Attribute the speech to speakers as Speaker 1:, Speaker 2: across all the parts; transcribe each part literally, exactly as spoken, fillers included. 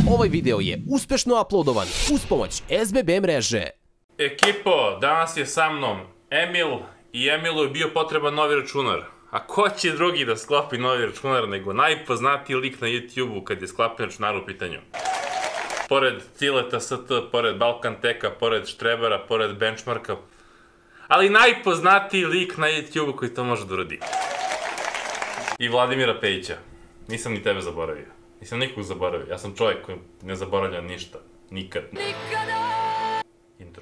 Speaker 1: Ovaj video je uspešno uploadovan uz pomoć S B B mreže.
Speaker 2: Ekipo, danas je sa mnom Emil i Emilu je bio potreban novi računar. A ko će drugi da sklopi novi računar nego najpoznatiji lik na YouTube-u kad je sklapljen računar u pitanju? Pored Cileta S T, pored Balkanteka, pored Štrebera, pored Benchmarka, ali najpoznatiji lik na YouTube-u koji to može da uradi. I Vladimira Pejića. Nisam ni tebe zaboravio. Nisam nikog zaboravio. Ja sam čovjek koji ne zaboravlja ništa. Nikad. Intro.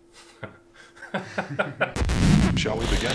Speaker 3: Shall we begin?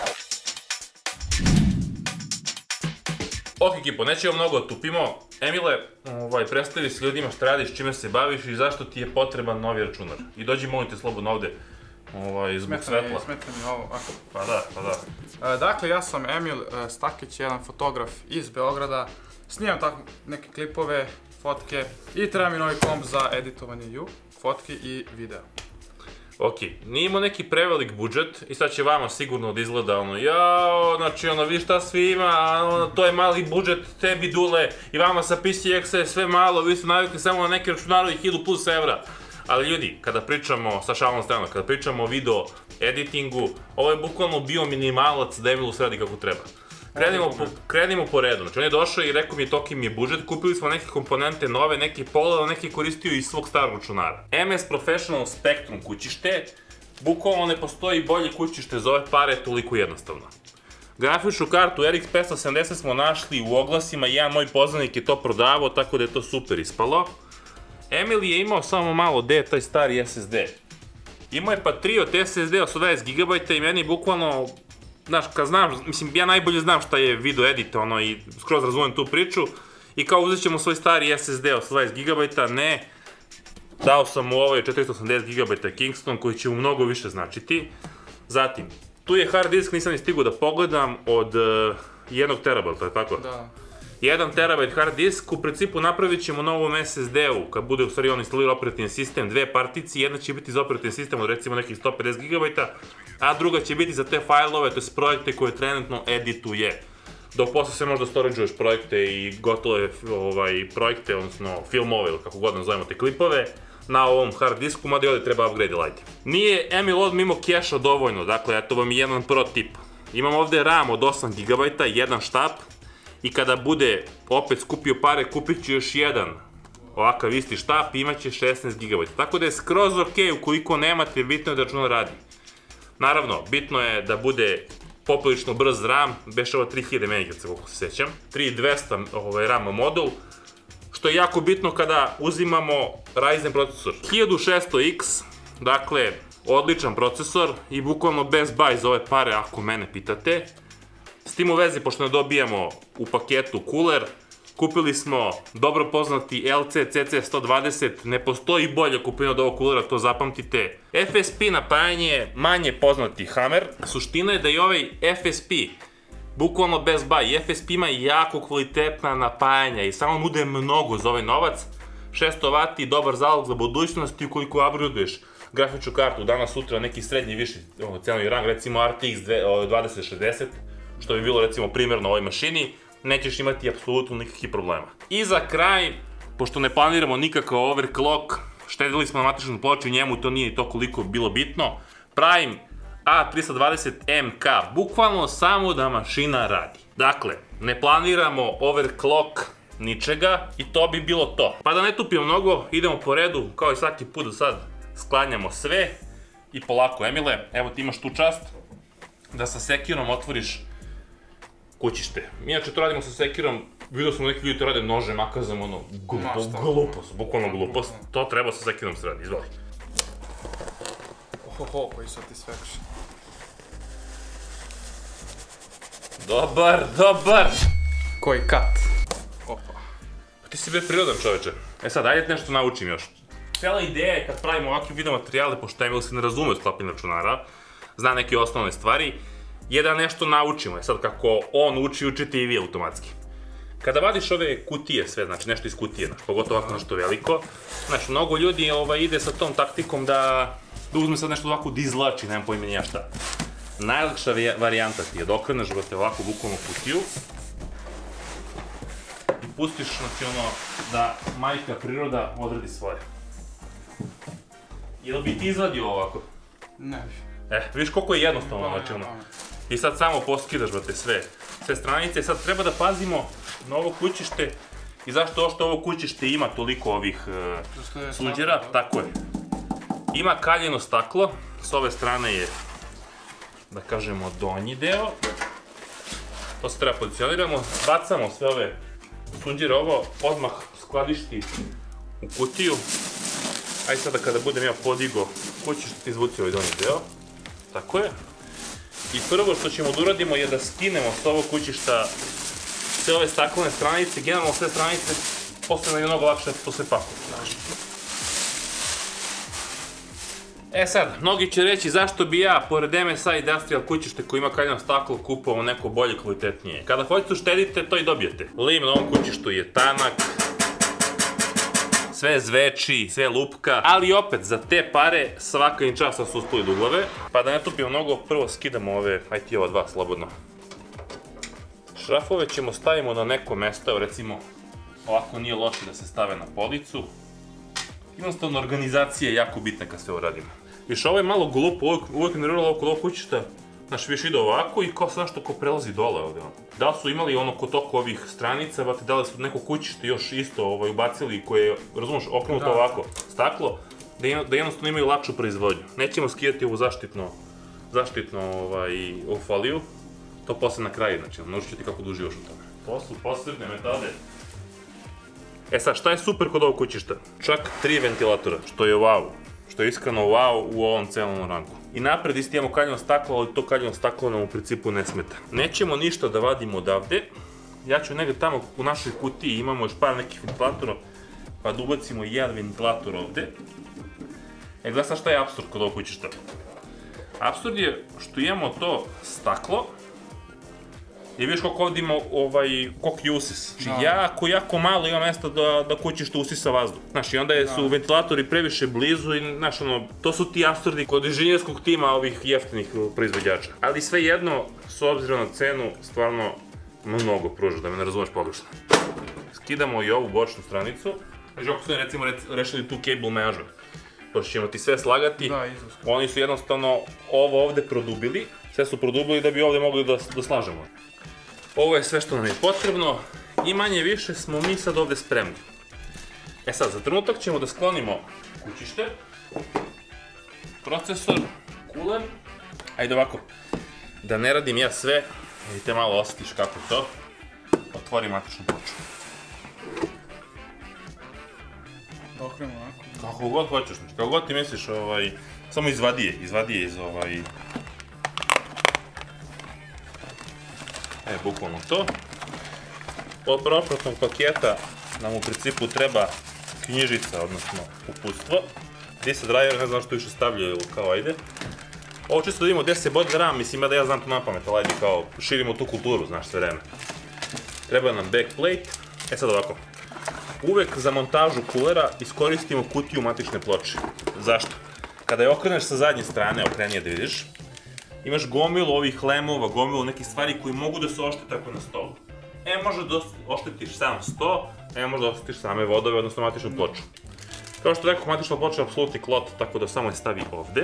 Speaker 2: Ok, ekipo, nećemo mnogo tupimo. Emile, predstavi se ljudima šta radiš, čime se baviš i zašto ti je potreban novi računar. I dođi, molim te, slobodno ovde, zbog svetla.
Speaker 4: Smeta mi ovo.
Speaker 2: Pa da, pa da.
Speaker 4: Dakle, ja sam Emil Stakić, jedan fotograf iz Beograda. Snimam tako neke klipove, fotke i treba mi novi komp za editovanje fotki i video.
Speaker 2: Ok, nije imao neki prevelik budžet i sad će vama sigurno da izgleda ono jao, znači ono vi šta svi ima, to je mali budžet, tebi dule i vama sa P C X-a je sve malo, vi ste navikli samo na neke računaru i hiljadu plus evra. Ali ljudi, kada pričamo, sa šalom strana, kada pričamo o video editingu, ovo je bukvalno bio minimalac da Emilu sredi kako treba. Krenimo po redu, znači on je došao i rekao mi je toliki mi je budžet, kupili smo neke komponente nove, neki pola, neki koristio iz svog starog računara. M S Professional Spectrum kućište, bukvalno ne postoji bolje kućište za ove pare, toliko jednostavno. Grafičnu kartu R X petsto sedamdeset smo našli u oglasima, jedan moj poznanik je to prodavao, tako da je to super ispalo. Emil je imao samo malo, gde je taj stari S S D? Imao je Patriot S S D od sto dvadeset gigabajta i meni bukvalno, znaš, kad znam, mislim, ja najbolje znam šta je video edit, ono, i skroz razumem tu priču, i kao uzet ćemo svoj stari S S D od sto dvadeset gigabajta, ne, dao sam mu ovaj četiristo osamdeset gigabajta Kingston, koji će mu mnogo više značiti. Zatim, tu je hard disk, nisam ni stigao da pogledam, od jednog terabajta, je tako? Da. jedan terabajt hard disk, u principu napravit ćemo novom S S D-u, kad bude u stvari on instalira operativni sistem, dve particije, jedna će biti za operativni sistem od recimo nekih sto pedeset gigabajta, a druga će biti za te fajlove, to je projekte koje trenutno edituje. Dok posle se možda storageuješ projekte i gotove projekte, odnosno filmove ili kako god nazovemo te klipove, na ovom hard disku, mada i ovdje treba upgrade light. Nije Emil odmah imao keša dovoljno, dakle, eto vam je jedan pro tip. Imam ovdje RAM od osam gigabajta, jedan štap, i kada bude opet skupio pare, kupit ću još jedan ovakav isti štap i imat će šesnaest gigabajta. Tako da je skroz ok ukoliko nemate, bitno je da računar radi. Naravno, bitno je da bude poprilično brz RAM, beše ovo tri hiljade megaherca koliko se sećam, tri hiljade dvesta RAM modul, što je jako bitno kada uzimamo Ryzen procesor. hiljadu šesto X, dakle, odličan procesor i bukvalno best buy za ove pare ako mene pitate. S tim u vezi, pošto ne dobijamo u paketu cooler, kupili smo dobro poznati L C C C sto dvadeset, ne postoji bolja kupina od ovog coolera, to zapamtite. F S P napajanje je manje poznati Hammer, suština je da je ovaj F S P bukvalno best buy, F S P ima jako kvalitetna napajanja i samo nude mnogo za ovaj novac, šesto vati, dobar zalog za budućnost i ukoliko upgradeuješ grafičnu kartu danas sutra neki srednji viši cenovni rang, recimo R T X dvadeset šezdeset, što bi bilo recimo primjer na ovoj mašini, nećeš imati apsolutno nikakvih problema. I za kraj, pošto ne planiramo nikakav overclock, štedili smo na matičnu ploču i njemu to nije to koliko bilo bitno, Prime A tristo dvadeset M K, bukvalno samo da mašina radi. Dakle, ne planiramo overclock ničega i to bi bilo to. Pa da ne tupimo mnogo, idemo po redu, kao i svaki put do sad sklanjamo sve i polako. Emile, evo ti imaš tu čast da sa sekirom otvoriš kućište. Mi inače to radimo sa sekirom, vidio sam neki ljudi to rade nožem, makazom, ono, glupost, bukvalno glupost. To treba sa sekirom se radi, izvoli.
Speaker 4: Ohoho, koji satisfaction.
Speaker 2: Dobar, dobar!
Speaker 4: Koji kat. Opa.
Speaker 2: Pa ti si bio prirodan čoveče. E sad, ajde nešto naučim još. Cijela ideja je kad pravimo ovakve video materijale, pošto Emil se ne razume u sklapljenju računara, zna neke osnovne stvari, je da nešto naučimo. E sad, kako on uči, učite i vi automatski. Kada vadiš ove kutije sve, znači nešto iz kutije, pogotovo ovako nešto veliko, znači mnogo ljudi ide sa tom taktikom da uzme sad nešto ovako da izlači, nemam pojma ni ja šta. Najlakša varijanta ti je da okreneš ovako bukvalno kutiju i pustiš, znači ono, da majka priroda odredi svoje. Jel bi ti izvadio ovako?
Speaker 4: Ne bi.
Speaker 2: E, vidiš koliko je jednostavno, znači ono. I sad samo poskidaš, brate, sve. Sve stranice, sad treba da pazimo na ovo kućište. I zašto što ovo kućište ima toliko ovih suđera, tako je. Ima kaljeno staklo, s ove strane je, da kažemo, donji deo. To se treba pozicioniramo, bacamo sve ove suđere, ovo odmah skladišti u kutiju. Ajde sada kada budem ja podigo kućište, ti izvuci ovaj donji deo. Tako je. I prvo što ćemo da uradimo je da skinemo s ovog kućišta sve ove staklene stranice, generalno sve stranice, posle nam je mnogo lakše to sve pakuje. E sad, mnogi će reći zašto bi ja, pored M S I Industrial kućište koji ima kaljeno staklo, kupovao neko bolje, kvalitetnije. Kada hoćete uštedite, to i dobijete. Lim na ovom kućištu je tanak, sve zveči, sve lupka, ali opet, za te pare svaka im časa su uspoli do glave. Pa da ne tupimo mnogo, prvo skidamo ove, ajde ti ova dva, slobodno. Šrafove ćemo stavimo na neko mesto, evo recimo, ovako nije loše da se stave na policu. Jednostavno, organizacija je jako bitna kad sve uradimo. Viš, ovo je malo glupo, uvijek mi nerviralo oko ovog kućišta. Znaš, viš ide ovako i kao sad nešto ko prelazi dole ovdje. Da li su imali ono kod oko ovih stranica, vati, da li su neko kućište još isto ubacili koje je, razumiješ, okrenuto ovako staklo, da jednostavno imaju lakšu proizvodnju. Nećemo skidati ovu zaštitno, zaštitno foliju, to posle na kraju, znači, naučit ću ti kako da uživaš u tome. To su posebne metode. E sad, šta je super kod ovog kućišta? Čak tri ventilatora, što je wow. Što je iskreno wow u ovom celom ranku. I napred isti imamo kaljeno staklo, ali to kaljeno staklo nam u principu ne smeta. Nećemo ništa da vadimo odavde. Ja ću negdje tamo u našoj kutiji imamo još par nekih ventilatora, pa da ubacimo jedan ventilator ovde. E, gledaj sad šta je apsurd kod ovog kućišta. Apsurd je što imamo to staklo, i vidiš koliko ovdje ima koliko je usis. Znači jako, jako malo ima mjesta da kućište usisa vazduh. Znaš, i onda su ventilatori previše blizu i, znaš, ono, to su ti apsurdi kod inženjerskog tima ovih jeftinih proizvođača. Ali svejedno, s obzirom na cenu, stvarno mnogo pruža, da me ne razumeš pogrešno. Skidamo i ovu bočnu stranicu. Znači, ako su recimo rešili tu cable measure, pošto ćemo ti sve slagati, oni su jednostavno ovo ovde produbili, sve su produbili da bi ovde mogli da slažemo. Ovo je sve što nam je potrebno i manje više smo mi sad ovde spremni. E sad, za trenutak ćemo da sklonimo kućište, procesor, kuler. Ajde ovako, da ne radim ja sve, da te malo osjetiš kako je to. Otvori matičnu ploču.
Speaker 4: Da okrenemo ovako?
Speaker 2: Kako god hoćeš, znači kako god ti misliš, samo izvadi je, izvadi je iz ovaj... E, bukvalno to. Od propratnog paketa nam u principu treba knjižica, odnosno uputstvo. Gdje se driver, ne znam što više stavljaju kao ajde. Ovo čisto da vidimo gdje se bodi RAM, mislim da ja znam to na pamet, ali ajde kao širimo tu kulturu, znaš, sve vreme. Treba nam backplate. E sad ovako. Uvek za montažu kulera iskoristimo kutiju matične ploče. Zašto? Kada je okreneš sa zadnje strane, okrenije da vidiš, imaš gomilu ovih lemova, gomilu nekih stvari koji mogu da se oštete ako na stolu. E, može da oštetiš sam sto, e, može da oštetiš same vodove, odnosno matičnu ploču. Kao što rekao, matična ploča je apsolutni klot, tako da samo je stavi ovde.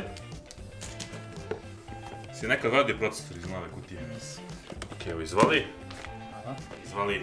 Speaker 2: Si nekad vadio procesor iz nove kutije? Ok, evo izvali. Izvali.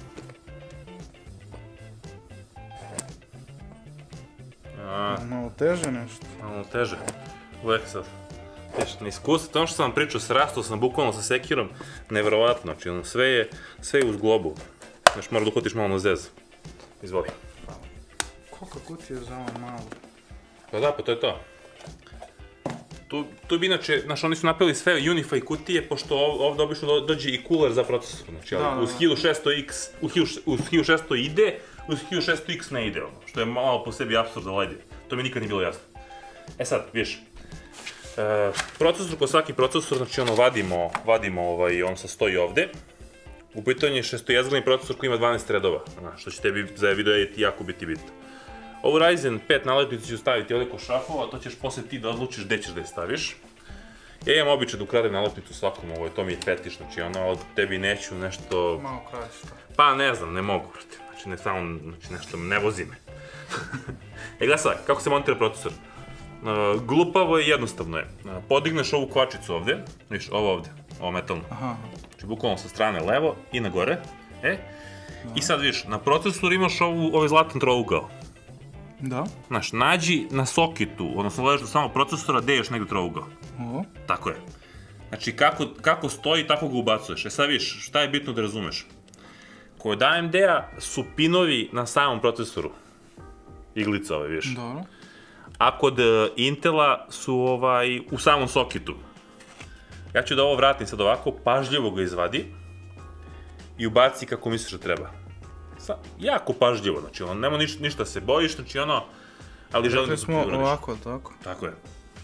Speaker 4: Malo teže nešto.
Speaker 2: Malo teže. Uvijek sad. Na iskustvo, to što sam vam pričao, srastao sam bukvalno sa sekirom, nevjerovatno, znači sve je, sve je uz globu. Znaš, mora da uhvatiš malo na zez. Izvoli.
Speaker 4: Koliko kutije za ovo malo?
Speaker 2: Pa da, pa to je to. Tu bi inače, znaš, oni su napravili sve Unify kutije, pošto ovdje obično dođe i cooler za procesor, znači, ali uz hiljadu šesto X, uz hiljadu šesto ide, uz hiljadu šesto X ne ide, što je malo po sebi apsurd za ledi. To mi nikad nije bilo jasno. E sad, vidiš, procesor ko svaki procesor, znači ono vadimo, vadimo on sa stoji ovde. U pitanju je šestojezglavni procesor koji ima dvanaest threadova, što će tebi za video editi jako biti bitno. Ovu Ryzen pet nalepnicu ću staviti ovdje ko šrafova, to ćeš posle ti da odlučiš gde ćeš da je staviš. Ja imam običaj da ukradem nalepnicu svakom, ovo je, to mi je fetiš, znači ono, od tebi neću nešto...
Speaker 4: Malo kradiš to.
Speaker 2: Pa ne znam, ne mogu, brate, znači ne samo, znači nešto, ne vozi me. E, gledaj sad, kako se montira procesor? Uh, glupavo je, jednostavno je. Uh, podigneš ovu kvačicu ovde, viš, ovo ovde, ovo metalno.
Speaker 4: Aha.
Speaker 2: Znači, bukvalno sa strane levo i na gore, e? I sad viš, na procesoru imaš ovu, ovaj zlatan trougao.
Speaker 4: Da.
Speaker 2: Znaš, nađi na soketu, odnosno gledaš do samog procesora, gde je još negdje trougao.
Speaker 4: Ovo.
Speaker 2: Tako je. Znači, kako, kako stoji, tako ga ubacuješ. E sad viš, šta je bitno da razumeš? Kod A M D-a su pinovi na samom procesoru. Iglica ove, viš.
Speaker 4: Dobro.
Speaker 2: A kod Intela su ovaj, u samom soketu. Ja ću da ovo vratim sad ovako, pažljivo ga izvadi i ubaci kako misliš da treba. Sa, jako pažljivo, znači ono, nema niš, ništa se bojiš, znači ono, ali želim da to ti uradiš.
Speaker 4: Ovako, tako?
Speaker 2: Tako je.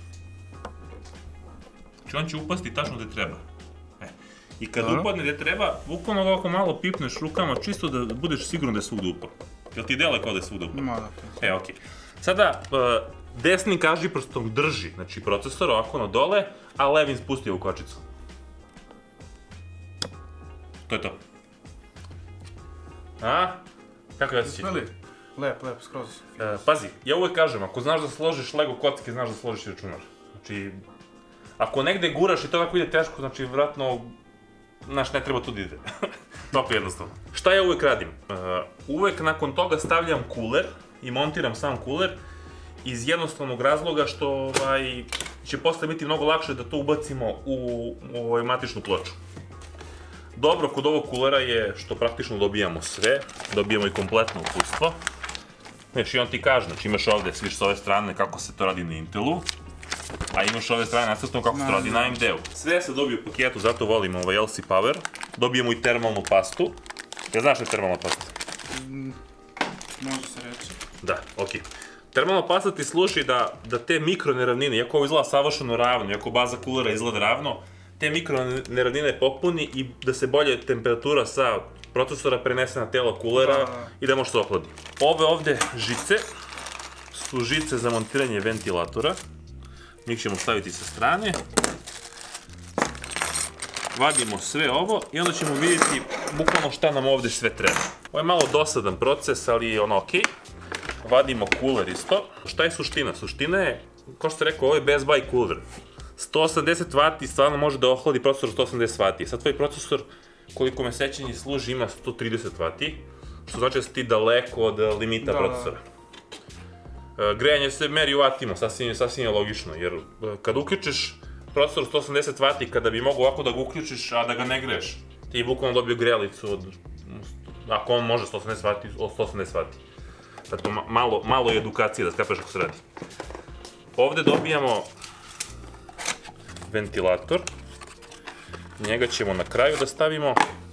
Speaker 2: Znači on će upasti tačno gde treba. E. I kad Dobro. upadne gde treba, bukvalno ga ovako malo pipneš rukama, čisto da budeš siguran da je svugde upao. Jel ti dele kao da je svugde upao?
Speaker 4: Ma da, to je.
Speaker 2: E, okej. Okay. Sada, uh, desnim kažiprstom drži, znači procesor ovako na dole, a levim spusti ovu kvačicu. To je to. A? Kako je osjećaj?
Speaker 4: Lep, lep, skroz.
Speaker 2: E, pazi, ja uvek kažem, ako znaš da složiš Lego kocke, znaš da složiš i računar. Znači, ako negde guraš i to tako ide teško, znači, vratno, znaš, ne treba tu da ide. Toliko jednostavno. Šta ja uvek radim? Uh, uvek nakon toga stavljam kuler i montiram sam kuler iz jednostavnog razloga što ovaj, će posle biti mnogo lakše da to ubacimo u, u ovaj, matičnu ploču. Dobro kod ovog kulera je što praktično dobijamo sve, dobijamo i kompletno uputstvo. Znaš, i on ti kaže, znači imaš ovde, sviš s ove strane kako se to radi na Intelu, a imaš s ove strane nacrtano kako se to radi na A M D-u. Sve se dobije u paketu, zato volim ovaj L C Power. Dobijemo i termalnu pastu. Ja znaš što je termalna pasta?
Speaker 4: Mm, može se reći.
Speaker 2: Da, okej. Termalna pasta ti služi da, da te mikro neravnine, iako ovo izgleda savršeno ravno, iako baza kulera izgleda ravno, te mikro neravnine popuni i da se bolje temperatura sa procesora prenese na telo kulera da. I da može se ohladi. Ove ovde žice su žice za montiranje ventilatora. Njih ćemo staviti sa strane. Vadimo sve ovo i onda ćemo vidjeti bukvalno šta nam ovde sve treba. Ovo je malo dosadan proces, ali je ono okej. Vadimo kuler isto. Šta je suština? Suština je, kao što sam rekao, ovo je Best Buy cooler. sto osamdeset vati stvarno može da ohladi procesor sto osamdeset vati. Sad tvoj procesor, koliko me sećanje služi, ima sto trideset vati, što znači da si ti daleko od limita da. Procesora. Grejanje se meri u vatima, sasvim, sasvim je logično, jer kad uključiš procesor sto osamdeset vati, kada bi mogo ovako da ga uključiš, a da ga ne greješ, ti bukvalno dobio grejalicu od, ako on može sto osamdeset vati, od sto osamdeset vati. Zato malo, malo je edukacije da skapaš kako se radi. Ovde dobijamo ventilator. Njega ćemo na kraju da stavimo.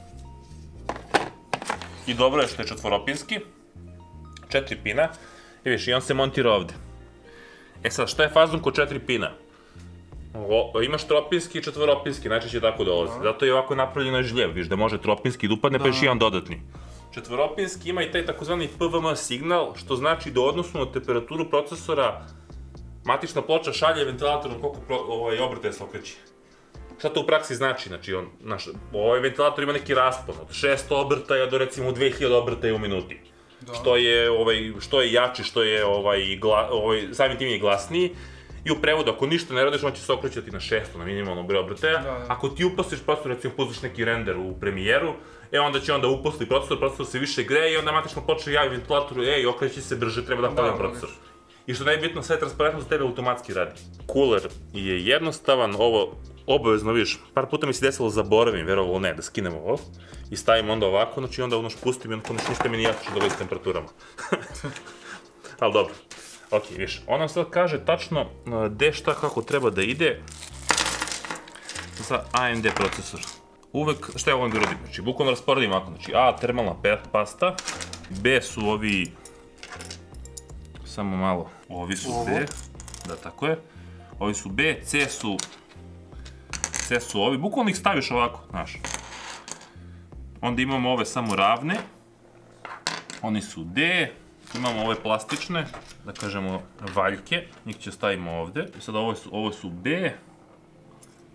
Speaker 2: I dobro je što je četvoropinski. Četiri pina. I viš, i on se montira ovde. E sad, šta je fazom kod četiri pina? O, imaš tropinski i četvoropinski, najčešće tako dolazi. Zato je ovako napravljeno žljev, viš, da može tropinski da upadne, pa još jedan dodatni. Četvoropinski ima i taj takozvani P V M signal, što znači da u odnosu na temperaturu procesora matična ploča šalje ventilatorom koliko ovaj, obrtaja se okreće. Šta to u praksi znači? Znači, on, naš, ovaj ventilator ima neki raspon od šesto obrtaja do recimo dve hiljade obrtaja u minuti. Da. Što je, ovaj, što je jači, što je ovaj, gla, ovaj, samim tim je glasniji. I u prevodu, ako ništa ne radiš, on će se okrećati na šesto, na minimalnom broju obrtaja. Da, da. Ako ti uposliš procesor, recimo pustiš neki render u Premieru, e onda će onda uposli procesor, procesor se više greje i onda matično počne javi ventilatoru, ej, okreći se brže, treba da palim procesor. I što najbitno, sve transparentno za tebe automatski radi. Kuler je jednostavan, ovo obavezno vidiš, par puta mi se desilo zaboravim, verovo ne, da skinem ovo i stavim onda ovako, znači onda ono špustim i onda konačno ništa mi nije jasno da s temperaturama. Ali dobro. Ok, viš, on nam sad kaže tačno gde šta kako treba da ide za A M D procesor. Uvek, šta je ovo da uradim? Znači, bukvalno rasporedim ovako, znači A, termalna pasta, B su ovi, samo malo, ovi su B, da tako je, ovi su B, C su, C su ovi, bukvalno ih staviš ovako, znaš. Onda imamo ove samo ravne, oni su D, imamo ove plastične, da kažemo valjke, njih će stavimo ovde. Sada ovo su, ovo su B,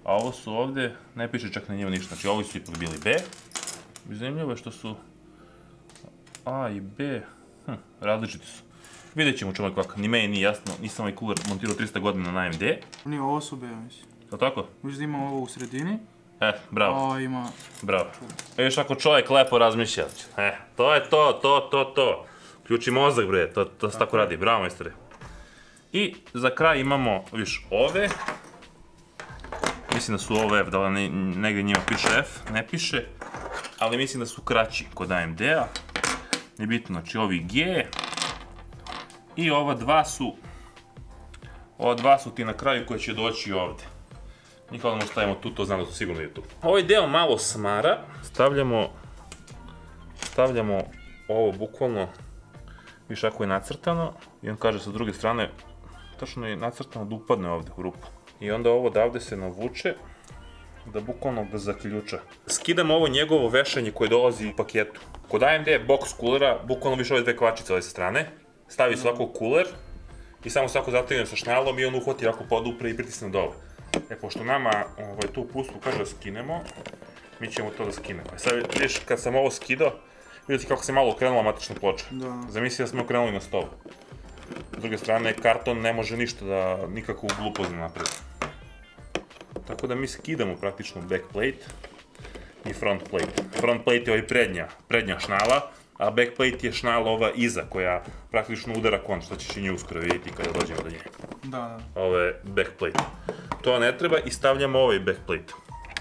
Speaker 2: A ovo su ovde, ne piše čak na njima ništa, znači ovi su ipak bili B. Zanimljivo je što su A i B, hm, različiti su. Vidjet ćemo čovjek ovako, ni meni nije jasno, nisam ovaj cooler montirao trista godina na A M D.
Speaker 4: Nije, ovo su B, mislim.
Speaker 2: Je li tako?
Speaker 4: Viš da ima ovo u sredini.
Speaker 2: E, bravo.
Speaker 4: Ovo ima...
Speaker 2: Bravo. Viš ako čovjek lepo razmišlja, e, to je to, to, to, to. Ključi mozak, bre, to, to se tako radi, bravo majstore. I za kraj imamo, viš, ove. Mislim da su ove F, da li negdje njima piše F, ne piše. Ali mislim da su kraći kod A M D-a. Nije bitno, znači ovi G. I ova dva su, ova dva su ti na kraju koje će doći ovde. Njih odmah stavimo tu, to znam da su sigurno je tu. Ovaj deo malo smara, stavljamo, stavljamo ovo bukvalno, viš ako je nacrtano, i on kaže sa druge strane, tačno je nacrtano da upadne ovde u rupu. I onda ovo odavde se navuče, da bukvalno ga zaključa. Skidamo ovo njegovo vešanje koje dolazi u paketu. Kod A M D box coolera, bukvalno više ove dve kvačice ove sa strane, stavi svako cooler i samo svako zategne sa šnalom i on uhvati ovako podupre i pritisne dole. E, pošto nama ovaj, tu pustu kaže da skinemo, mi ćemo to da skinemo. E sad vidiš, kad sam ovo skidao, vidite kako se malo okrenula matična ploča. Zamisli da smo okrenuli na stolu. S druge strane, karton ne može ništa da, nikakvu glupost ne napravi. Tako da mi skidamo praktično backplate i front plate. Front plate je ovaj prednja, prednja šnala, a backplate je šnala ova iza koja praktično udara kont, što ćeš i nju uskoro vidjeti kada dođemo do nje.
Speaker 4: Da, da.
Speaker 2: Ovo je backplate. To ne treba i stavljamo ovaj backplate.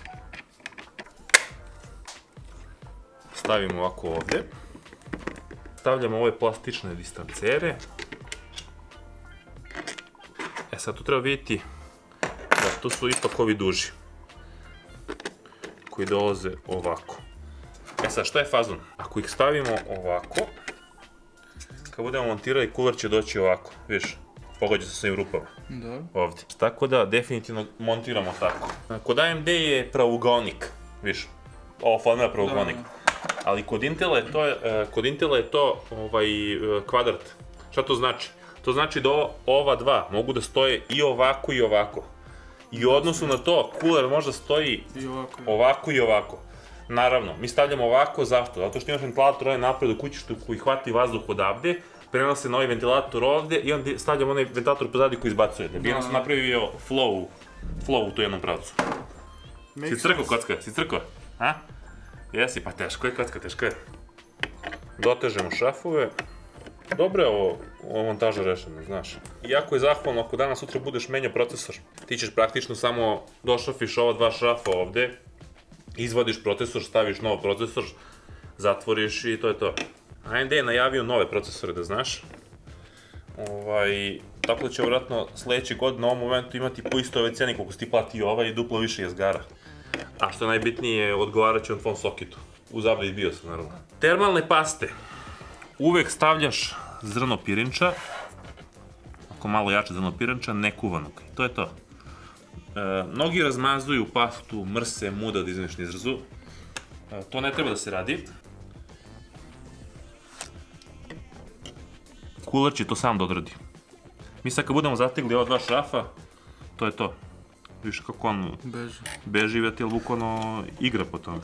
Speaker 2: Stavimo ovako ovdje. Stavljamo ove plastične distancere. E sad tu treba vidjeti da tu su ipak ovi duži. Koji dolaze ovako. E sad, šta je fazon? Ako ih stavimo ovako, kad budemo montirali, cooler će doći ovako, vidiš, pogađa se s ovim rupama. Da. Ovdje. Tako da, definitivno montiramo tako. Kod A M D je pravougaonik, vidiš, ovo formira pravougaonik. Ali kod Intela je to, kod Intela je to ovaj kvadrat. Šta to znači? To znači da ova dva mogu da stoje i ovako i ovako. I u odnosu na to, cooler možda stoji ovako i ovako. Naravno, mi stavljamo ovako, zašto? Zato što imaš ventilator ovaj napred u kući koji hvati vazduh odavde, prenose na ovaj ventilator ovde i onda stavljamo onaj ventilator pozadi koji izbacuje. Da bi jednostavno napravio flow, flow u tu jednom pravcu. Si crkao kocka? Si crkao? Ha? Jesi, pa teško je kocka, teško je. Dotežemo šrafove. Dobro je ovo, ovo montaža rešeno, znaš. Iako je zahvalno, ako danas sutra budeš menjao procesor, ti ćeš praktično samo došrafiš ova dva šrafa ovde, izvadiš procesor, staviš nov procesor, zatvoriš i to je to. A M D je najavio nove procesore, da znaš. Ovaj, tako da će vjerojatno sledeće godine na ovom momentu imati po isto ove cene koliko si ti plati ovaj i duplo više jezgara. A što je najbitnije, odgovarat će on tvom soketu. Uz update BIOS, naravno. Termalne paste. Uvek stavljaš zrno pirinča, ako malo jače zrno pirinča, nekuvanog. To je to. Mnogi razmazuju pastu, mrse, muda, da izviniš na izrazu. To ne treba da se radi. Cooler će to sam da odradi. Mi sad kad budemo zategli ova dva šrafa, to je to. Viš kako on beži, već je bukvalno igra po tome.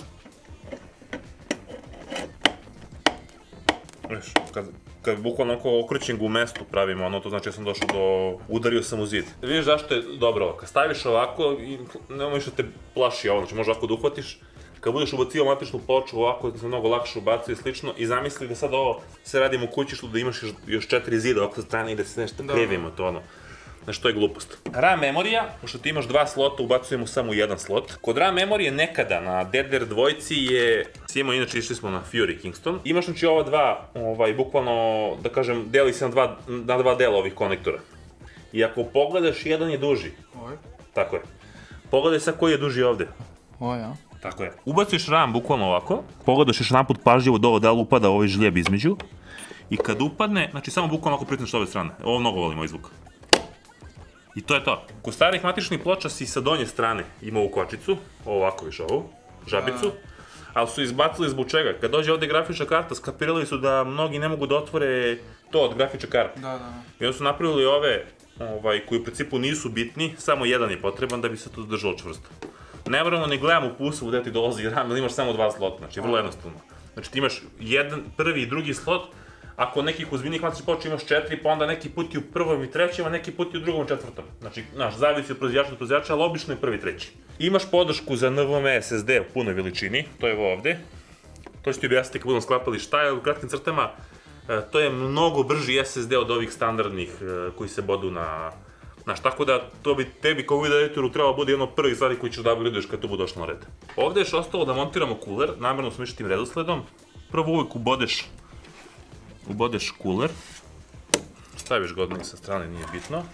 Speaker 2: Viš, kad bukvalno oko okrećem ga u mestu pravimo, ono to znači ja sam došao do... udario sam u zid. Vidiš zašto je dobro ovo, kad staviš ovako, nemoj što te plaši ovo, znači možeš ovako da uhvatiš. Kad budeš ubacio matičnu ploču ovako, da se mnogo lakše ubacuje i slično, i zamisli da sad ovo se radimo u kući što da imaš još četiri zida ovako sa strane i da se nešto krivimo to ono. Znači to je glupost. RAM memorija, pošto ti imaš dva slota, ubacujemo samo u jedan slot. Kod RAM memorije nekada na D D R dvojci je, svi imamo, inače išli smo na Fury Kingston. Imaš znači ova dva, ovaj, bukvalno, da kažem, deli se na dva, na dva dela ovih konektora. I ako pogledaš, jedan je duži. Ovaj? Tako je. Pogledaj sad koji je duži ovde.
Speaker 4: Ovaj, ja.
Speaker 2: Tako je. Ubaciš RAM bukvalno ovako, pogledaš još naput pažljivo do ovo da li upada ovaj žlijeb između. I kad upadne, znači samo bukvalno ovako pritisneš s ove strane. Ovo mnogo volim ovaj zvuk. I to je to. Kod starih matičnih ploča si sa donje strane ima ovu kočicu, ovako viš ovu, žabicu, ali su izbacili zbog čega. Kad dođe ovde grafička karta, skapirali su da mnogi ne mogu da otvore to od grafičke karte. Da, da. I onda su napravili ove, koji u principu nisu bitni, samo jedan je potreban da bi se to držalo čvrsto. ne moramo ni gledamo u pusu gdje ti dolazi RAM, ili imaš samo dva slota, znači vrlo jednostavno. Znači ti imaš jedan, prvi i drugi slot, ako nekih ozbiljnijih klasičnih ploča imaš četiri, pa onda neki put i u prvom i trećem, a neki put i u drugom i četvrtom. Znači, znaš, zavisi od proizvođača do proizvođača, ali obično je prvi i treći. Imaš podršku za N V M e S S D u punoj veličini, to je ovdje. To ću ti objasniti kad budemo sklapali šta je u kratkim crtama. To je mnogo brži S S D od ovih standardnih koji se bodu na... Znaš, tako da to bi tebi kao video editoru trebalo bude jedno od prvih stvari koji ćeš da upgraduješ kad to bude došlo na red. Ovdje je još ostalo da montiramo kuler, namjerno smo išli tim redosledom. Prvo uvijek ubodeš, ubodeš kuler. Staviš ga odmah sa strane, nije bitno.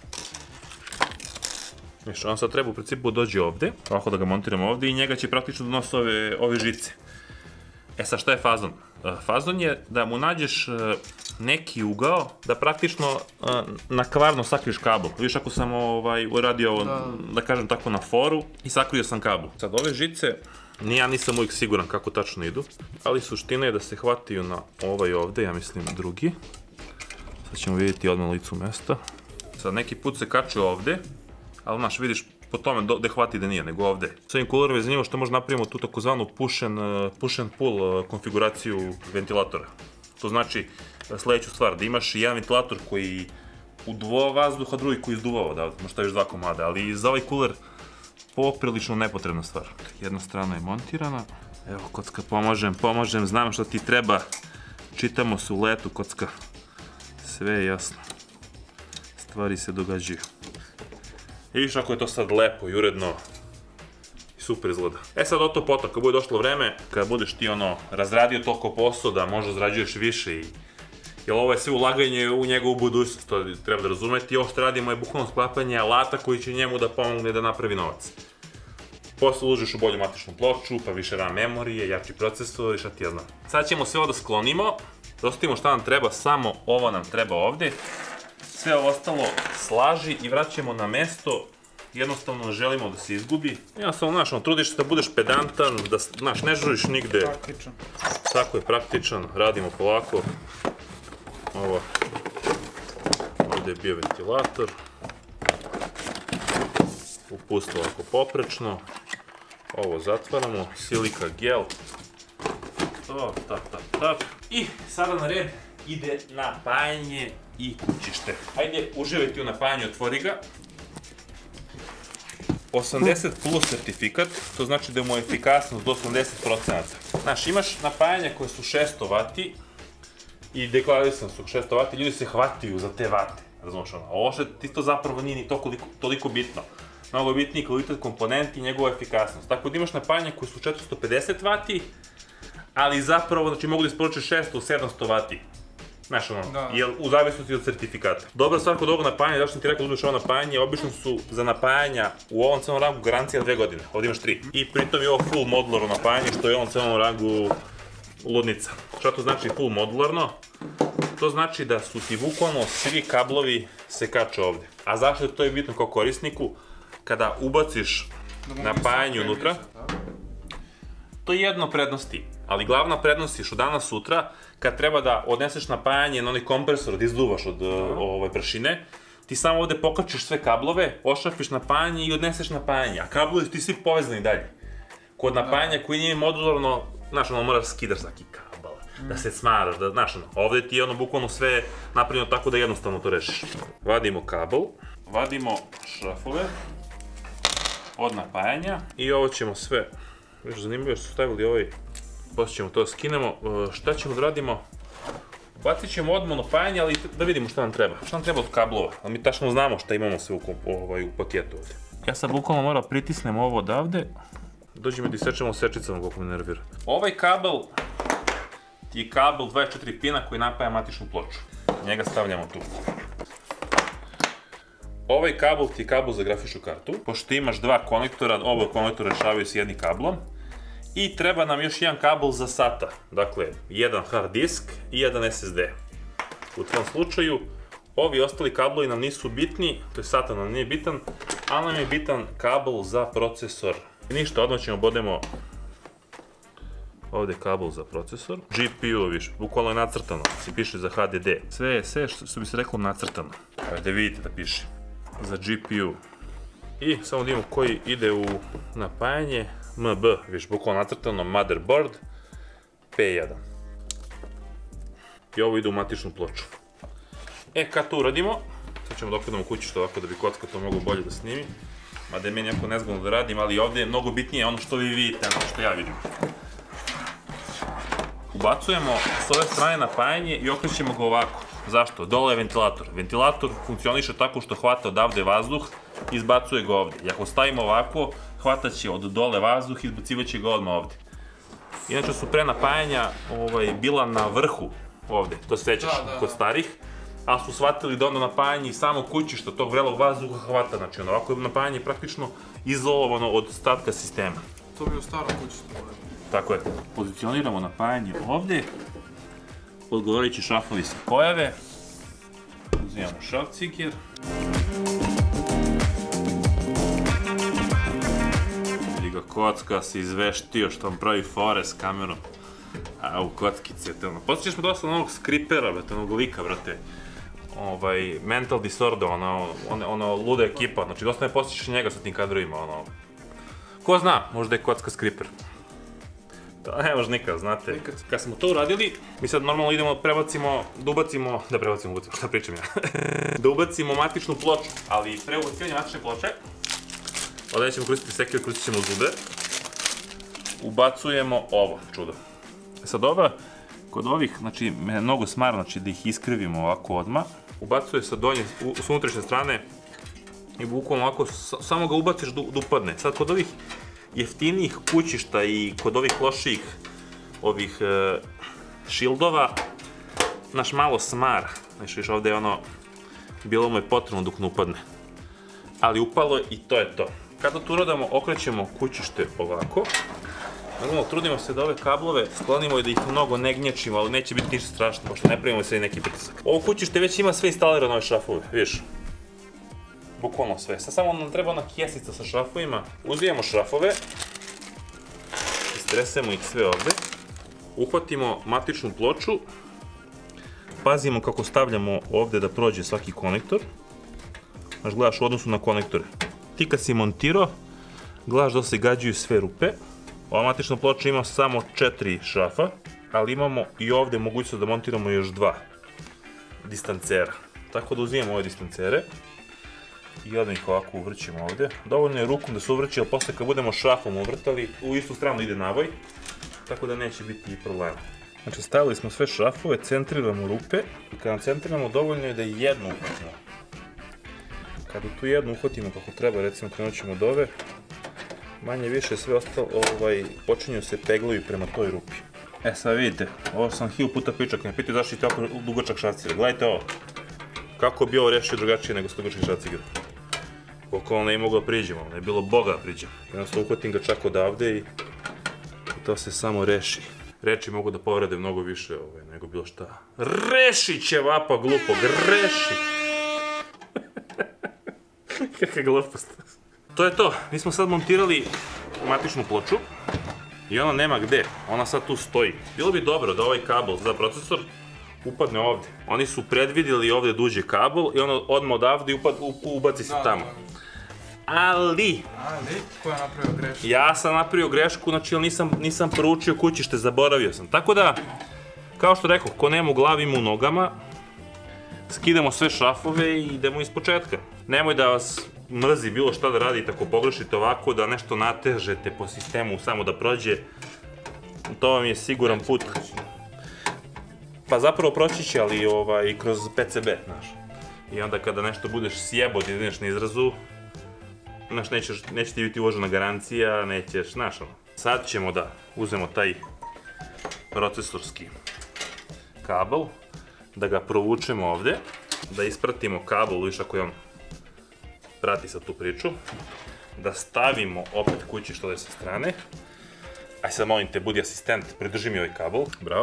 Speaker 2: Znači, on sad treba u principu dođe ovdje, ovako da ga montiramo ovdje i njega će praktično donositi ove, ove žice. E sad, šta je fazon? Fazon je da mu nađeš neki ugao, da praktično na kvarno sakriješ kabel. Viš ako sam ovaj, uradio ovo, da. da kažem tako, na foru i sakrio sam kabel. Sad ove žice, ni ja nisam uvijek siguran kako tačno idu, ali suština je da se hvatiju na ovaj ovdje, ja mislim drugi. Sad ćemo vidjeti odmah licu mesta. Sad neki put se kaču ovdje, ali znaš, vidiš po tome da hvati da nije, nego ovdje. S ovim kulerom je zanimljivo što možda napravimo tu takozvanu push and, push and pull konfiguraciju ventilatora. To znači sljedeću stvar, da imaš jedan ventilator koji uduvava vazduh, a drugi koji izduvava, da možeš staviš dva komada, ali za ovaj kuler poprilično nepotrebna stvar. Jedna strana je montirana, evo kocka, pomožem, pomožem, znam što ti treba, čitamo se u letu, kocka, sve je jasno, stvari se događaju. I viš ako je to sad lepo i uredno i super izgleda. E sad od to potom, kad bude došlo vreme, kad budeš ti ono razradio toliko posao da možda zarađuješ više i... Jer ovo je sve ulaganje u njegovu budućnost, to treba da razumeti. I ovo što radimo je bukvalno sklapanje alata koji će njemu da pomogne da napravi novac. Posle uložiš u bolju matičnu ploču, pa više RAM memorije, jači procesor i šta ti ja znam. Sad ćemo sve ovo da sklonimo, da ostavimo šta nam treba, samo ovo nam treba ovdje. Sve ovo ostalo slaži i vraćamo na mesto, jednostavno ne želimo da se izgubi. Jednostavno, znaš, ono, trudiš se da budeš pedantan, da, znaš, ne žuriš nigde.
Speaker 4: Praktičan.
Speaker 2: Tako je, praktičan, radimo polako. Ovo, ovdje je bio ventilator. Upust ovako poprečno. Ovo zatvaramo, silika gel. To, tak, tak, tak. I sada na red ide napajanje i kućište. Hajde, uživajte u napajanju, otvori ga. osamdeset plus certifikat, to znači da mu je efikasnost do osamdeset procenta. Znaš, imaš napajanja koje su šesto vati i deklarisan su šesto vati, ljudi se hvataju za te vate, razumiješ ono. Ovo što ti to zapravo nije ni toliko bitno. Mnogo je bitniji kvalitet komponenti i njegova efikasnost. Tako da imaš napajanja koje su četiristo pedeset vati, ali zapravo, znači, mogu da isporuče šesto do sedamsto vati. Znaš ono, jel u zavisnosti od certifikata. Dobra stvar kod ovog napajanja, zašto sam ti rekao da uzmeš ovo napajanje, obično su za napajanja u ovom celom rangu garancija dve godine, ovdje imaš tri. I pritom je ovo full modularno napajanje, što je u ovom celom rangu ludnica. Šta to znači full modularno? To znači da su ti bukvalno svi kablovi se kače ovdje. A zašto je to je bitno kao korisniku? Kada ubaciš napajanje unutra, to je jedno prednosti, ali glavna prednost je što danas sutra, kad treba da odneseš napajanje na onaj kompresor da izduvaš od ove prašine, ti samo ovdje pokačiš sve kablove, ošrapiš napajanje i odneseš napajanje, a kablovi su ti svi povezani dalje. Kod napajanja koji nije modularno, znaš ono, moraš skidaš svaki kabel, da se smaraš, da, znaš ono, ovdje ti je ono bukvalno sve napravljeno tako da jednostavno to rešiš. Vadimo kabel, vadimo šrafove od napajanja i ovo ćemo sve, viš zanimljivo što su stavili ovaj, poslije ćemo to skinemo, šta ćemo da radimo? Bacit ćemo odmah napajanje, ali da vidimo šta nam treba. Šta nam treba od kablova, ali mi tačno znamo šta imamo sve u, ovaj, u paketu ovdje. Ja sad bukvalno moram pritisnem ovo odavde, dođemo da isečemo sečicama koliko me nervira. Ovaj kabel je kabel dvadeset četiri pina koji napaja matičnu ploču. Njega stavljamo tu. Ovaj kabel ti je kabel za grafičnu kartu, pošto imaš dva konektora, oba konektora rešavaju s jednim kablom. I treba nam još jedan kabel za SATA, dakle, jedan hard disk i jedan S S D. U tom slučaju, ovi ostali kablovi nam nisu bitni, to je SATA nam nije bitan, ali nam je bitan kabel za procesor. I ništa, odmah ćemo bodemo ovdje kabel za procesor. G P U, viš, bukvalno je nacrtano, se piše za H D D. Sve je sve što bi se reklo nacrtano. Ajde vidite da piše. Za G P U. I samo da vidimo koji ide u napajanje. M B, viš, bukvalno nacrtano, motherboard, P jedan. I ovo ide u matičnu ploču. E, kad to uradimo, sad ćemo da okrenemo kućište ovako da bi kocka to mogu bolje da snimi. Mada je meni jako nezgodno da radim, ali ovdje je mnogo bitnije ono što vi vidite, ono što ja vidim. Ubacujemo s ove strane napajanje i okrećemo ga ovako. Zašto? Dole je ventilator. Ventilator funkcioniše tako što hvata odavde vazduh i izbacuje ga ovdje. I ako stavimo ovako, hvatat će od dole vazduh i izbacivaće ga odmah ovdje. Inače su pre napajanja bila na vrhu ovdje, to se sećaš kod starih, ali su shvatili da onda napajanje i samo kućišta tog vrelog vazduha hvata. Znači ovako je napajanje praktično izolovano od ostatka sistema.
Speaker 4: To bi u starom kućištu.
Speaker 2: Tako je. Pozicioniramo napajanje ovdje. Odgovarajući šafovi se pojave. Uzimamo šrafciger. Vidi ga, kocka se izveštio što vam pravi fore s kamerom. A u kockice, ono. Posjećaš me dosta onog skripera, brate, onog lika, brate. Ovaj, Mental Disorder, ono, ono, luda ekipa. Znači, dosta me posjećaš njega sa tim kadrovima, ono. Ko zna, možda je kocka skriper. To ne može nikad, znate. Kad smo to uradili, mi sad normalno idemo da prebacimo, da ubacimo, da prebacimo, ubacimo, šta pričam ja? Da ubacimo matičnu ploču, ali pre ubacivanja matične ploče, ovdje nećemo koristiti sekir, koristit ćemo zube, ubacujemo ovo čudo. Sad ova, kod ovih, znači, me mnogo smara, znači da ih iskrivimo ovako odmah, ubacuje sa donje, s unutrašnje strane i bukvalno ovako, samo ga ubaciš da upadne. Sad kod ovih jeftinijih kućišta i kod ovih lošijih ovih šildova, naš malo smar. Znači viš ovdje je ono, bilo mu je potrebno dok ne upadne. Ali upalo je i to je to. Kada to uradamo, okrećemo kućište ovako. Normalno, trudimo se da ove kablove sklonimo i da ih mnogo ne gnječimo, ali neće biti ništa strašno, pošto ne pravimo sve neki pritisak. Ovo kućište već ima sve instalirano ove šrafove, vidiš? Bukvalno sve. Sad samo nam treba ona kjesica sa šrafovima. Uzijemo šrafove, istresemo ih sve ovdje, uhvatimo matičnu ploču, pazimo kako stavljamo ovdje da prođe svaki konektor. Znaš, gledaš u odnosu na konektore. Ti kad si montirao, gledaš da se gađaju sve rupe. Ova matična ploča ima samo četiri šrafa, ali imamo i ovdje mogućnost da montiramo još dva distancera. Tako da uzimamo ove distancere i odmah ih ovako uvrćemo ovdje. Dovoljno je rukom da se uvrći, ali posle kad budemo šrafom uvrtali, u istu stranu ide navoj, tako da neće biti problema. Znači stavili smo sve šrafove, centriramo rupe i kada centriramo dovoljno je da jednu uhvatimo. Kada tu jednu uhvatimo kako treba, recimo krenut ćemo od ove, manje više sve ostalo, počinju se peglaju prema toj rupi. E sad vidite, ovo sam hiljadu puta pričao, kad me pitaju zašto je tako dugačak šrafciger. Gledajte ovo, kako bi ovo rešio drugačije nego s dugačkim šrafcigerom. Bukvalno ne je mogao priđemo, ne je bilo boga da priđem. Jednostavno uhvatim ga čak odavde i to se samo reši. Reči mogu da povrede mnogo više nego bilo šta. Reši će vapa glupog, reši! Kakva glupost. To je to, mi smo sad montirali matičnu ploču i ona nema gde, ona sad tu stoji. Bilo bi dobro da ovaj kabel za procesor upadne ovdje. Oni su predvidjeli ovdje da uđe kabel i ono odmah odavde ubaci se tamo. Ali...
Speaker 4: Ali, ko je napravio grešku?
Speaker 2: Ja sam napravio grešku, znači nisam poručio kućište, zaboravio sam. Tako da, kao što rekao, ko nema u glavi ima u nogama, skidamo sve šrafove i idemo iz početka. Nemoj da vas mrzi bilo šta da radite ako pogrešite ovako, da nešto natežete po sistemu samo da prođe. To vam je siguran put. Pa zapravo proći će, ali i kroz P C B, znaš. I onda kada nešto budeš sjebot i ideš na izrazu, znaš, neće ti biti uvažena garancija, nećeš, znaš ono. Sad ćemo da uzmemo taj procesorski kabel, da ga provučemo ovdje, da ispratimo kabel, viš ako je on prati sad tu priču, da stavimo opet kućište ovdje sa strane. Aj sad molim te, budi asistent, pridrži mi ovaj kabel, bravo.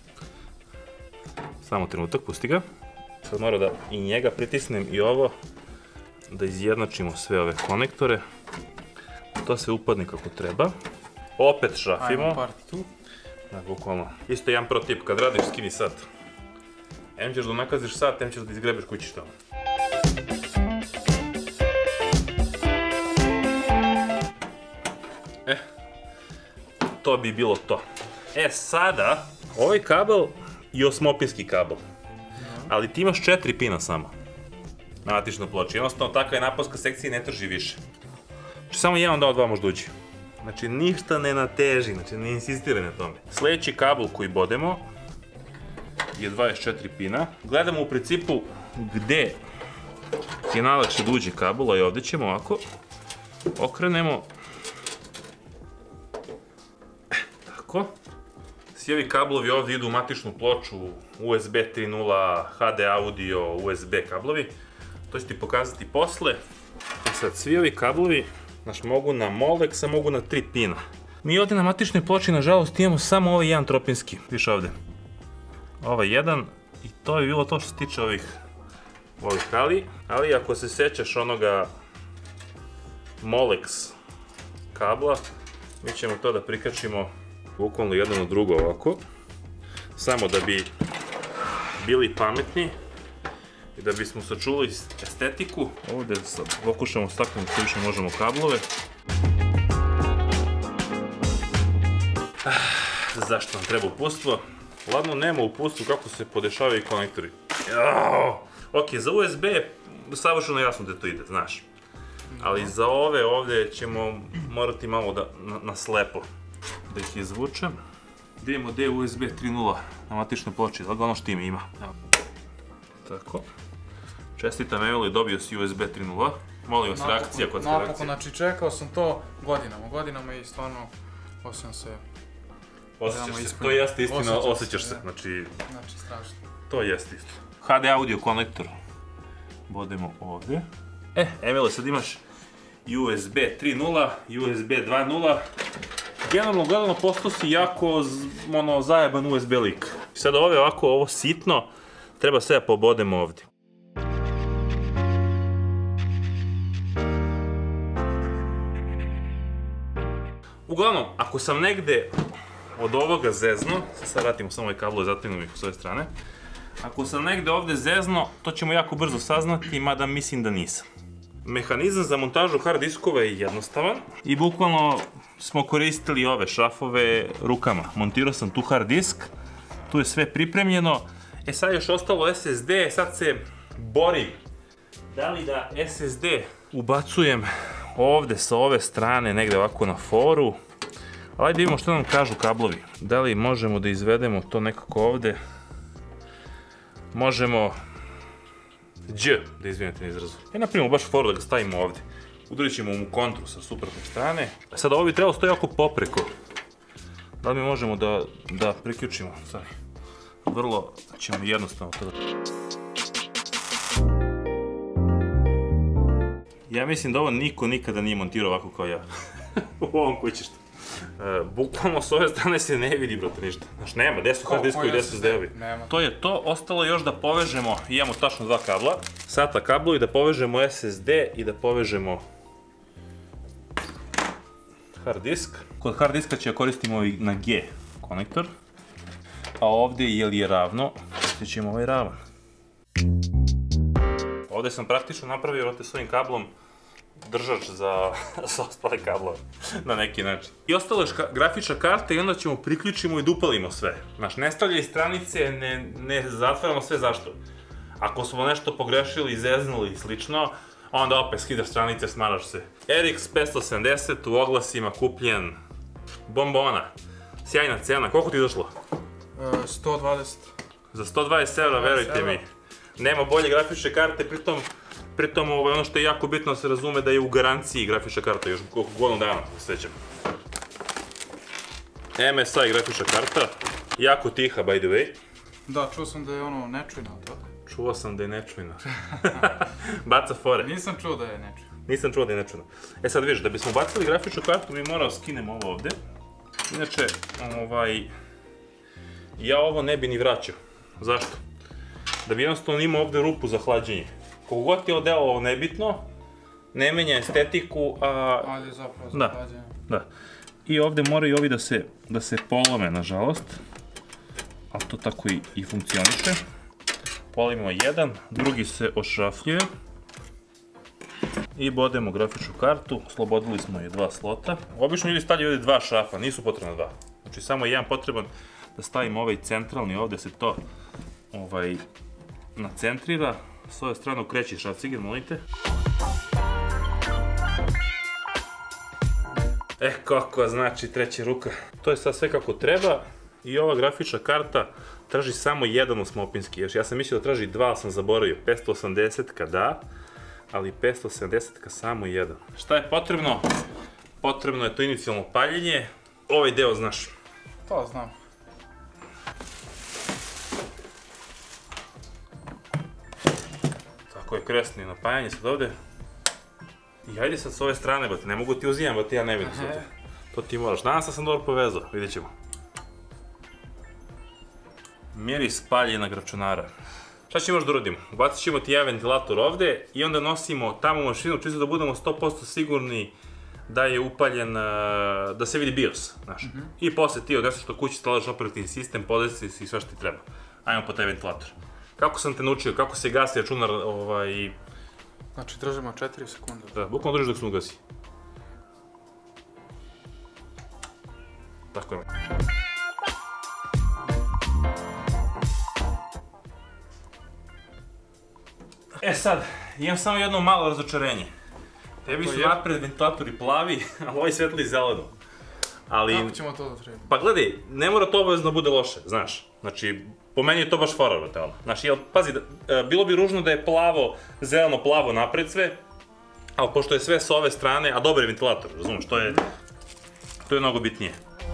Speaker 2: Samo trenutak, pusti ga. Sad mora da i njega pritisnem i ovo, da izjednačimo sve ove konektore. To se upadne kako treba. Opet šrafimo.
Speaker 4: Ajmo part tu.
Speaker 2: Da, bukvalno. Isto jedan pro tip, kad radiš skini sat. Em ćeš da nakaziš sat, em ćeš da izgrebeš kućište. to bi bilo to. E sada, ovaj kabel je osmopinski kabel. Ali ti imaš četiri pina samo. Na matičnoj ploči. Jednostavno, takva je naponska sekcija i ne trži više. Znači, samo jedan od dva možda uđe. Znači, ništa ne nateži, znači, ne insistiraj na tome. Sljedeći kabel koji bodemo je dvadeset četiri pina. Gledamo u principu gde je najlakše da uđe kabel, a i ovdje ćemo ovako okrenemo. Tako. Svi ovi kablovi ovdje idu u matičnu ploču, U S B tri nula, H D audio, U S B kablovi. To ću ti pokazati posle. I sad, svi ovi kablovi, znaš, mogu na Molex, a mogu na tri pina. Mi ovdje na matičnoj ploči, nažalost, imamo samo ovaj jedan tropinski. Viš ovdje. Ovaj jedan, i to je bilo to što se tiče ovih ovih ali. Ali ako se sjećaš onoga Molex kabla, mi ćemo to da prikačimo bukvalno jedno na drugo ovako. Samo da bi bili pametni i da bismo sačuvali estetiku. Ovdje sad pokušamo staknuti što više možemo kablove. Zašto nam treba uputstvo? Ladno, nema uputstvo kako se podešavaju konektori. Ok, za U S B je savršeno jasno gdje to ide, znaš. Ali za ove ovdje ćemo morati malo da, na, na slepo da ih izvučem. Gdje imamo gdje je U S B tri nula na matičnoj ploči, da ga ono što ime ima. Tako. Čestitam Emily, dobio si U S B tri nula. Molim vas, reakcija kod reakcije.
Speaker 4: Napokon, znači čekao sam to godinama, godinama i stvarno osjećam se...
Speaker 2: Osjećaš se, to jeste istina, osjećaš se, znači...
Speaker 4: Znači, strašno.
Speaker 2: To jeste isto. H D audio konektor. Bodemo ovdje. E, Emily, sad imaš U S B tri nula i U S B dva nula. Generalno gledano postao si jako ono, zajeban U S B lik. Sad ove ovako, ovo sitno, treba sve pobodemo ovdje. Uglavnom, ako sam negde od ovoga zezno, sad vratimo samo ovaj kablo i zategnem ih s ove strane. Ako sam negde ovdje zezno, to ćemo jako brzo saznati, mada mislim da nisam. Mehanizam za montažu hard diskova je jednostavan i bukvalno smo koristili ove šrafove rukama. Montirao sam tu hard disk, tu je sve pripremljeno. E sad je još ostalo S S D, sad se borim da li da S S D ubacujem ovdje sa ove strane, negdje ovako na foru. Ali da vidimo što nam kažu kablovi. Da li možemo da izvedemo to nekako ovdje. Možemo Đ, da izvinete na izrazu. E, napravimo baš foru da ga stavimo ovdje. Udarit ćemo mu kontru sa suprotne strane. Sada ovo bi trebalo stoji oko popreko. Da li mi možemo da, da priključimo? Sorry. Vrlo ćemo jednostavno to da... Ja mislim da ovo niko nikada nije montirao ovako kao ja. U ovom kućištu. E, bukvalno s ove strane se ne vidi, brate, ništa. Znaš, nema, gdje su hard diskovi i gdje su S D-ovi. To je to, ostalo još da povežemo, imamo tačno dva kabla. SATA kablo i da povežemo S S D i da povežemo hard disk. Kod hard diska će koristimo i na G konektor. A ovdje, je li je ravno, koristit ćemo ovaj ravan. Ovdje sam praktično napravio, vrate, s ovim kablom držač za, za ostale kablove, na neki način. I ostalo je grafična karta i onda ćemo priključimo i da upalimo sve. Znaš, ne stavljaj stranice, ne, ne zatvaramo sve, zašto? Ako smo nešto pogrešili, zeznuli i slično, onda opet skidaš stranice, smaraš se. R X petsto sedamdeset u oglasima kupljen, bombona, sjajna cena, koliko ti je došlo?
Speaker 4: E, sto dvadeset.
Speaker 2: Za sto dvadeset evra, verujte mi. Nema bolje grafične karte, pritom Pritom ono što je jako bitno se razume da je u garanciji grafična karta, još godinu dana se sjećam. M S I grafična karta, jako tiha by the way.
Speaker 4: Da, čuo sam da je ono nečujna, tako?
Speaker 2: Čuo sam da je nečujna. Baca fore.
Speaker 4: Nisam čuo da je nečujna.
Speaker 2: Nisam čuo da je nečujna. E sad vidiš, da bismo bacili grafičnu kartu mi moramo skinemo ovo ovdje. Inače, ovaj... ja ovo ne bi ni vraćao. Zašto? Da bi jednostavno imao ovdje rupu za hlađenje. Koliko god je odeo ovo nebitno, ne menja estetiku, a...
Speaker 4: Ali je zapravo za hlađenje.
Speaker 2: Da. I ovdje moraju ovi da se, da se polome, nažalost. Ali to tako i, i funkcioniše. Polomimo jedan, drugi se ošrafljuje. I bodemo grafičnu kartu, oslobodili smo je dva slota. Obično ljudi stavljaju ovdje dva šrafa, nisu potrebna dva. Znači samo jedan potreban da stavimo ovaj centralni, ovdje se to ovaj, nacentrira. S ove strane ukreći šraf ciger, molite. E, kako znači treća ruka. To je sad sve kako treba i ova grafična karta traži samo jedan osmopinski. Ja sam mislio da traži dva, ali sam zaboravio. petsto osamdeset da, ali petsto sedamdeset samo jedan. Šta je potrebno? Potrebno je to inicijalno paljenje. Ovaj deo znaš.
Speaker 4: To znam.
Speaker 2: Tako je, kresni napajanje sad ovde. I hajde sad s ove strane, bate, ne mogu ti uzimam, bate, ja ne vidim sad te. To ti moraš. Danas sam dobro povezao, vidjet ćemo. Miris paljenog računara. Šta ćemo još da uradimo? Ubacit ćemo ti jedan ventilator ovde i onda nosimo tamo mašinu čisto da budemo sto posto sigurni da je upaljen, da se vidi BIOS, znaš. I posle ti odneseš to kući, stalaš operativni sistem, podesi si i sve što ti treba. Ajmo po taj ventilator. Kako sam te naučio, kako se gasi računar, ovaj...
Speaker 4: Znači držimo četiri sekunde.
Speaker 2: Da, bukvalno držiš dok se ugasi. Tako je. E sad, imam samo jedno malo razočarenje. Tebi su napred ventilatori plavi, a ovaj svetli zeleno. Ali...
Speaker 4: Kako ćemo to da sredimo?
Speaker 2: Pa gledaj, ne mora to obavezno bude loše, znaš. Znači, po meni je to baš fora, brate, ono. Znaš, jel, pazi, bilo bi ružno da je plavo, zeleno-plavo napred sve, ali pošto je sve s ove strane, a dobar je ventilator, razumiješ, to je... To je mnogo bitnije.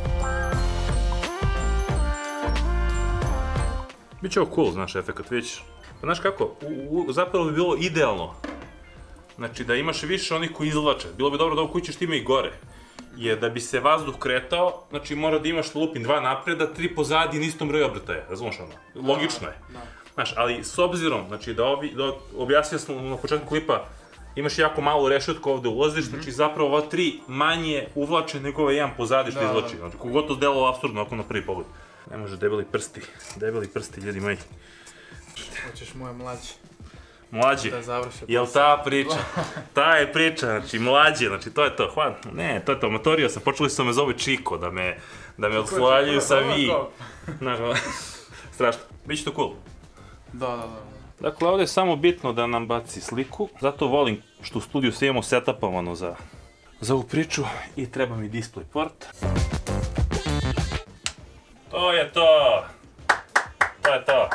Speaker 2: Biće ovo cool, znaš, efekat, vidjeć. Pa znaš kako, zapravo bi bilo idealno, znači da imaš više onih koji izvlače, bilo bi dobro da ovo kućiš ima i gore, je da bi se vazduh kretao, znači mora da imaš lupin dva napreda, tri pozadi na istom broju obrtaja, razumiješ ono, logično je. Znaš, ali s obzirom, znači da ovi, objasnio sam na početku klipa, imaš jako malu rešetku ovde ulaziš, znači zapravo ova tri manje uvlače nego ovaj jedan pozadi što izvlači, znači kogod to delalo apsurdno oko na prvi pogled. Ne može debeli prsti, debeli prsti, ljudi moji.
Speaker 4: Hoćeš moje mlađe.
Speaker 2: Mlađe, jel ta priča? Ta je priča, znači mlađe, znači to je to, hvala. Ne, to je to, motorio sam, počeli su me zove Čiko, da me, da me odslavljaju sa vi. Strašno, biće to cool.
Speaker 4: Da, da, da.
Speaker 2: Dakle, ovdje je samo bitno da nam baci sliku, zato volim što u studiju sve imamo setupovano za, za ovu priču i treba mi display port. To je to! To je to!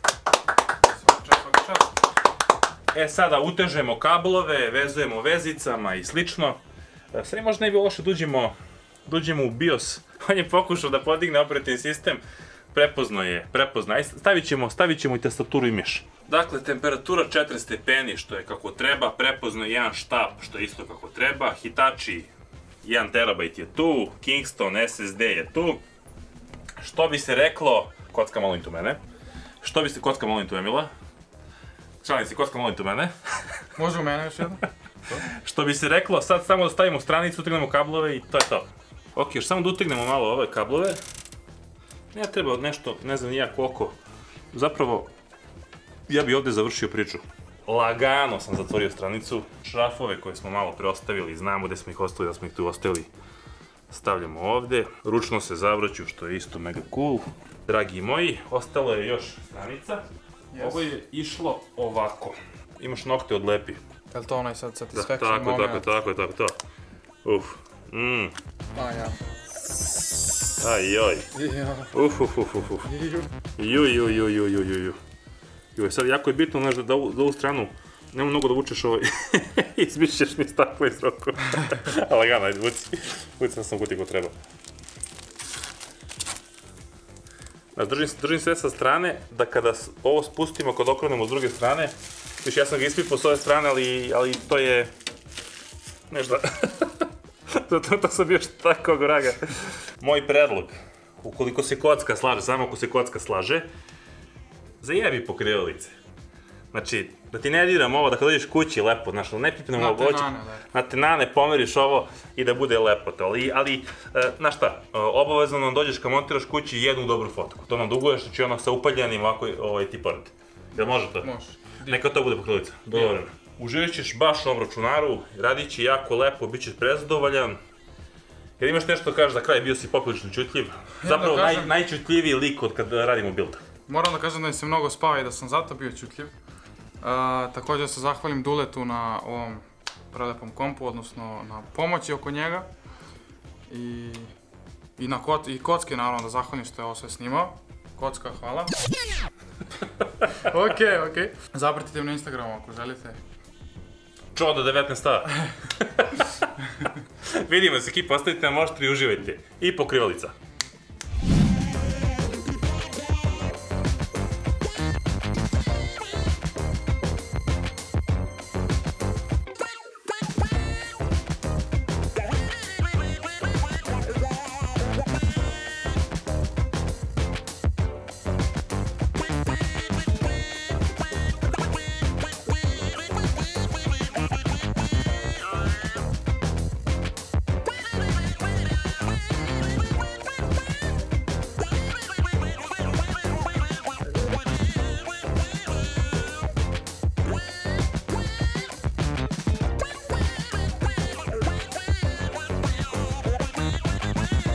Speaker 2: E sada utežemo kablove, vezujemo vezicama i slično. Sad možda ne bi loše da uđemo u BIOS. On je pokušao da podigne operativni sistem. Prepozno je, prepozno. Stavit ćemo i tastaturu i miš. Dakle, temperatura četiri stepeni, što je kako treba. Prepozno je jedan štap, što je isto kako treba. Hitachi, jedan terabajt je tu. Kingston S S D je tu. Što bi se reklo... Kocka, molim tu mene. Što bi se... Kocka, molim tu Emila. Šalim se, kocka, molim tu mene.
Speaker 4: Može u mene još jedno?
Speaker 2: Što bi se reklo, sad samo da stavimo stranicu, utegnemo kablove i to je to. Ok, još samo da utegnemo malo ove kablove. Ja treba nešto, ne znam nijak koliko. Zapravo, ja bi ovdje završio priču. Lagano sam zatvorio stranicu. Šrafove koje smo malo preostavili, znamo gdje smo ih ostavili, da smo ih tu ostavili. Stavljamo ovdje, ručno se zavrću, što je isto mega cool. Dragi moji, ostalo je još stranica. Ovo je išlo ovako. Imaš nokte od lepi.
Speaker 4: Je li to onaj sad satisfaction
Speaker 2: moment? Tako,
Speaker 4: moment?
Speaker 2: tako, tako, tako, to. Uf. Mmm.
Speaker 4: A, ja.
Speaker 2: Aj, joj. Uf, uf, uf, uf, uf. Ju, ju, ju, ju, ju, ju, ju. Ju, sad jako je bitno, znaš, da ovu stranu nema mnogo da vučeš ovaj, izbićeš mi staklo iz roku. Lagano, ajde, vuci. Vuci sam kuti ko treba. Držim sve sa strane, da kada ovo spustimo, kad okrenemo s druge strane, viš, ja sam ga ispipao s ove strane, ali to je... Nešto... To sam bio tako graga. Moj predlog, ukoliko se kocka slaže, samo ako se kocka slaže, zajebi pokrivalice. Znači, da ti ne diram ovo, da kad dođeš kući lepo, znaš, ne pipnemo ovo, na tenane pomeriš ovo i da bude lepo to, ali, znaš šta, obavezno nam dođeš kad montiraš kući jednu dobru fotku, to nam duguješ, znači ono sa upaljenim ovako ti pored. Jel može to?
Speaker 4: Može.
Speaker 2: Neka to bude pokrivalica, dogovoreno. uživat ćeš baš na ovom računaru, radit će jako lepo, bit ćeš prezadovoljan. Jer imaš nešto da kažeš za kraj, bio si poprilično čutljiv. Zapravo naj, najčutljiviji lik od kad radimo build.
Speaker 4: Moram da kažem da mi se mnogo spava i da sam zato bio čutljiv. Uh, također se zahvalim Duletu na ovom prelepom kompu, odnosno na pomoći oko njega. I, i na kot, i Kocki naravno da zahvalim što je ovo sve snimao. Kocka, hvala. Okej, okej. Zapratite me na Instagramu ako želite.
Speaker 2: Čoda devetnaest a. Vidimo se, ekipa, ostavite nam oštri i uživajte. I pokrivalica.